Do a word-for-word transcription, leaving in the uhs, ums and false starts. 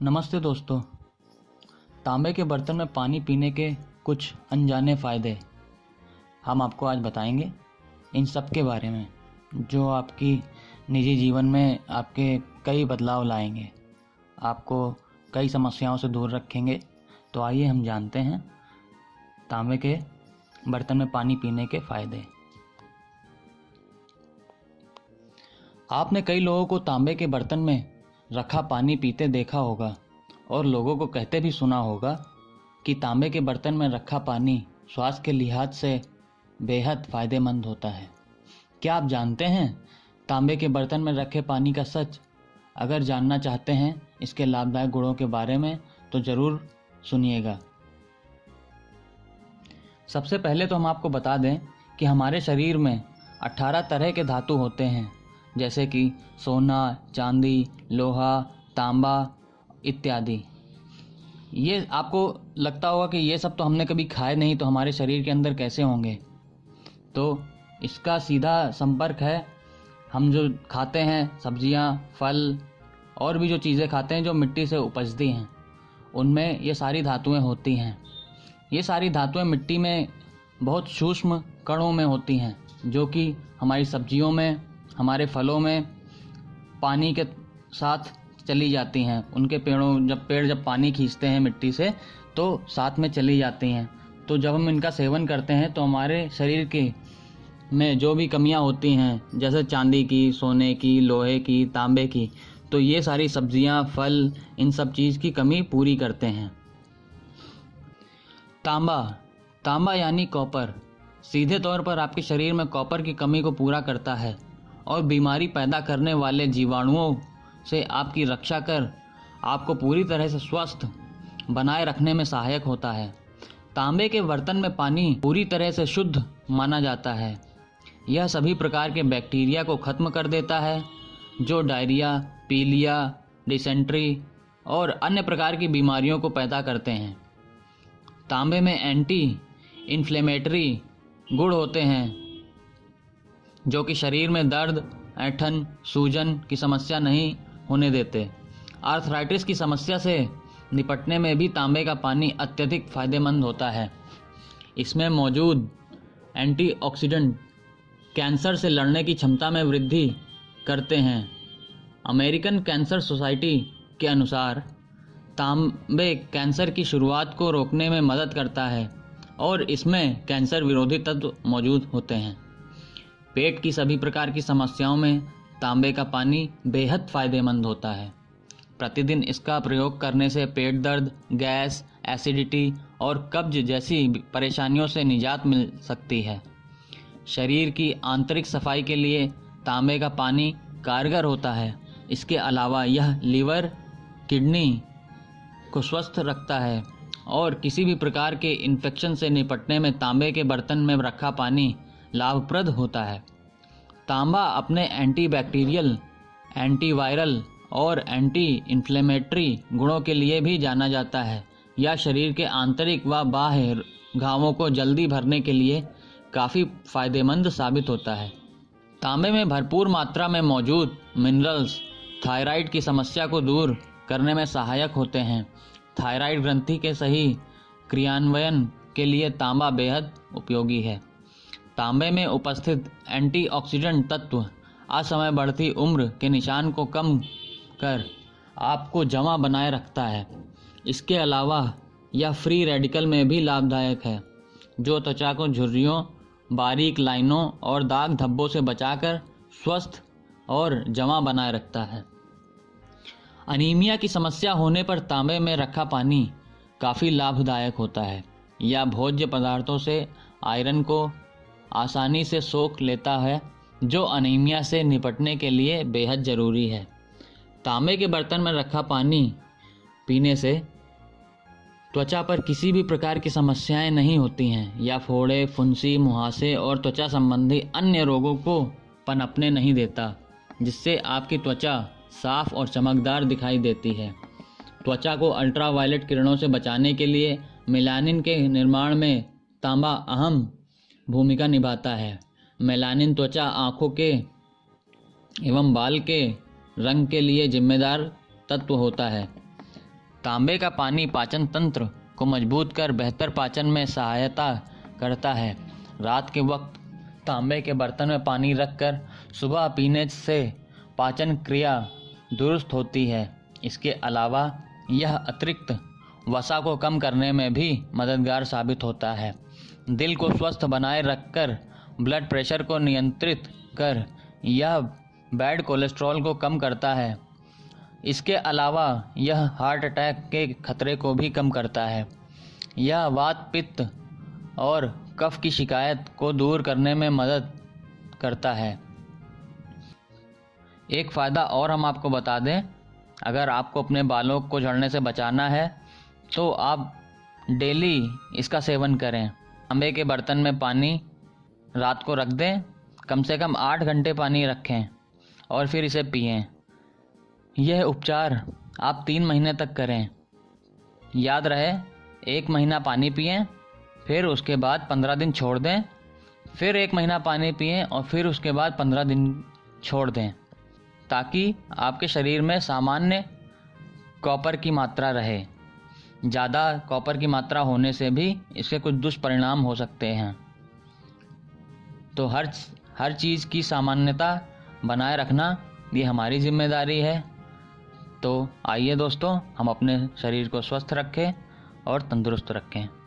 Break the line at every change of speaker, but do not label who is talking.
नमस्ते दोस्तों। तांबे के बर्तन में पानी पीने के कुछ अनजाने फ़ायदे हम आपको आज बताएंगे। इन सब के बारे में जो आपकी निजी जीवन में आपके कई बदलाव लाएंगे, आपको कई समस्याओं से दूर रखेंगे। तो आइए हम जानते हैं तांबे के बर्तन में पानी पीने के फ़ायदे। आपने कई लोगों को तांबे के बर्तन में रखा पानी पीते देखा होगा और लोगों को कहते भी सुना होगा कि तांबे के बर्तन में रखा पानी स्वास्थ्य के लिहाज से बेहद फ़ायदेमंद होता है। क्या आप जानते हैं तांबे के बर्तन में रखे पानी का सच? अगर जानना चाहते हैं इसके लाभदायक गुणों के बारे में तो ज़रूर सुनिएगा। सबसे पहले तो हम आपको बता दें कि हमारे शरीर में अठारह तरह के धातु होते हैं, जैसे कि सोना, चांदी, लोहा, तांबा इत्यादि। ये आपको लगता होगा कि ये सब तो हमने कभी खाए नहीं, तो हमारे शरीर के अंदर कैसे होंगे? तो इसका सीधा संपर्क है हम जो खाते हैं, सब्जियां, फल और भी जो चीज़ें खाते हैं जो मिट्टी से उपजती हैं, उनमें ये सारी धातुएं होती हैं। ये सारी धातुएं मिट्टी में बहुत सूक्ष्म कणों में होती हैं, जो कि हमारी सब्जियों में, हमारे फलों में पानी के साथ चली जाती हैं। उनके पेड़ों जब पेड़ जब पानी खींचते हैं मिट्टी से तो साथ में चली जाती हैं। तो जब हम इनका सेवन करते हैं तो हमारे शरीर के में जो भी कमियां होती हैं, जैसे चांदी की, सोने की, लोहे की, तांबे की, तो ये सारी सब्जियां, फल इन सब चीज़ की कमी पूरी करते हैं। तांबा तांबा यानी कॉपर सीधे तौर पर आपके शरीर में कॉपर की कमी को पूरा करता है और बीमारी पैदा करने वाले जीवाणुओं से आपकी रक्षा कर आपको पूरी तरह से स्वस्थ बनाए रखने में सहायक होता है। तांबे के बर्तन में पानी पूरी तरह से शुद्ध माना जाता है। यह सभी प्रकार के बैक्टीरिया को खत्म कर देता है जो डायरिया, पीलिया, डिसेंट्री और अन्य प्रकार की बीमारियों को पैदा करते हैं। तांबे में एंटी इन्फ्लेमेटरी गुण होते हैं जो कि शरीर में दर्द, ऐंठन, सूजन की समस्या नहीं होने देते। आर्थराइटिस की समस्या से निपटने में भी तांबे का पानी अत्यधिक फायदेमंद होता है। इसमें मौजूद एंटीऑक्सीडेंट कैंसर से लड़ने की क्षमता में वृद्धि करते हैं। अमेरिकन कैंसर सोसाइटी के अनुसार तांबे कैंसर की शुरुआत को रोकने में मदद करता है और इसमें कैंसर विरोधी तत्व मौजूद होते हैं। पेट की सभी प्रकार की समस्याओं में तांबे का पानी बेहद फायदेमंद होता है। प्रतिदिन इसका प्रयोग करने से पेट दर्द, गैस, एसिडिटी और कब्ज जैसी परेशानियों से निजात मिल सकती है। शरीर की आंतरिक सफाई के लिए तांबे का पानी कारगर होता है। इसके अलावा यह लीवर, किडनी को स्वस्थ रखता है और किसी भी प्रकार के इन्फेक्शन से निपटने में तांबे के बर्तन में रखा पानी लाभप्रद होता है। तांबा अपने एंटीबैक्टीरियल, एंटीवायरल और एंटी इन्फ्लेमेटरी गुणों के लिए भी जाना जाता है। यह शरीर के आंतरिक व बाह्य घावों को जल्दी भरने के लिए काफ़ी फायदेमंद साबित होता है। तांबे में भरपूर मात्रा में मौजूद मिनरल्स थायराइड की समस्या को दूर करने में सहायक होते हैं। थायराइड ग्रंथि के सही क्रियान्वयन के लिए तांबा बेहद उपयोगी है। तांबे में उपस्थित एंटीऑक्सीडेंट तत्व असमय बढ़ती उम्र के निशान को कम कर आपको जमा बनाए रखता है। इसके अलावा यह फ्री रेडिकल में भी लाभदायक है, जो त्वचा को झुर्रियों, बारीक लाइनों और दाग धब्बों से बचाकर स्वस्थ और जमा बनाए रखता है। अनीमिया की समस्या होने पर तांबे में रखा पानी काफ़ी लाभदायक होता है। यह भोज्य पदार्थों से आयरन को आसानी से सोख लेता है, जो अनीमिया से निपटने के लिए बेहद ज़रूरी है। तांबे के बर्तन में रखा पानी पीने से त्वचा पर किसी भी प्रकार की समस्याएं नहीं होती हैं या फोड़े, फुंसी, मुहासे और त्वचा संबंधी अन्य रोगों को पनपने नहीं देता, जिससे आपकी त्वचा साफ और चमकदार दिखाई देती है। त्वचा को अल्ट्रावायलेट किरणों से बचाने के लिए मेलानिन के निर्माण में तांबा अहम भूमिका निभाता है। मेलानिन त्वचा, आँखों के एवं बाल के रंग के लिए जिम्मेदार तत्व होता है। तांबे का पानी पाचन तंत्र को मजबूत कर बेहतर पाचन में सहायता करता है। रात के वक्त तांबे के बर्तन में पानी रखकर सुबह पीने से पाचन क्रिया दुरुस्त होती है। इसके अलावा यह अतिरिक्त वसा को कम करने में भी मददगार साबित होता है। दिल को स्वस्थ बनाए रखकर ब्लड प्रेशर को नियंत्रित कर यह बैड कोलेस्ट्रॉल को कम करता है। इसके अलावा यह हार्ट अटैक के खतरे को भी कम करता है। यह वात, पित्त और कफ की शिकायत को दूर करने में मदद करता है। एक फ़ायदा और हम आपको बता दें, अगर आपको अपने बालों को झड़ने से बचाना है तो आप डेली इसका सेवन करें। तांबे के बर्तन में पानी रात को रख दें, कम से कम आठ घंटे पानी रखें और फिर इसे पिएं। यह उपचार आप तीन महीने तक करें। याद रहे, एक महीना पानी पिएं, फिर उसके बाद पंद्रह दिन छोड़ दें, फिर एक महीना पानी पिएं और फिर उसके बाद पंद्रह दिन छोड़ दें, ताकि आपके शरीर में सामान्य कॉपर की मात्रा रहे। ज़्यादा कॉपर की मात्रा होने से भी इसके कुछ दुष्परिणाम हो सकते हैं। तो हर हर चीज़ की सामान्यता बनाए रखना ये हमारी जिम्मेदारी है। तो आइए दोस्तों, हम अपने शरीर को स्वस्थ रखें और तंदुरुस्त रखें।